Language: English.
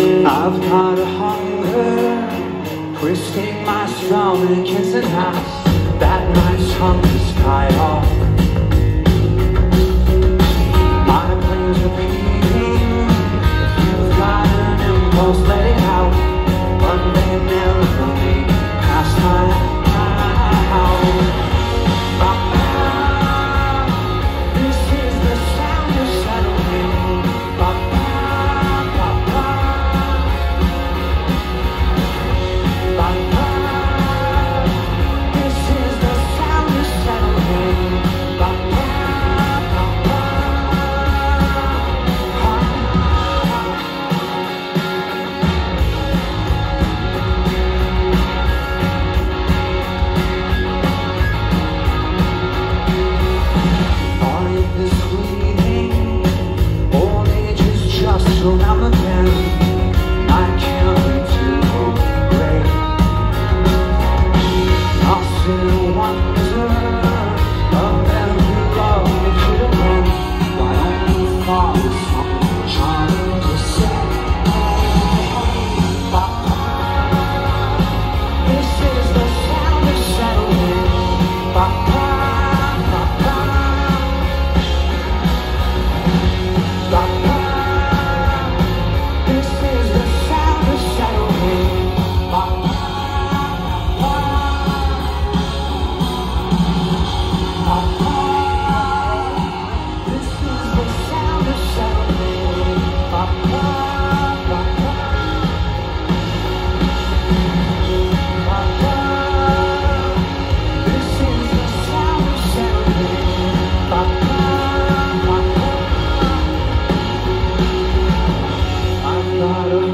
I've got a hunger, twisting my stomach into knots. That night's hunger's tied off. My brain's repeating, if you've got an impulse, let it out. Monday melody, past my house. This is the sound of settling. This is the sound of settling. Around the bend, I can't wait to break. Lost in wonder of every love that could have been. My only thought was something trying to say. This is the sound of settling. Not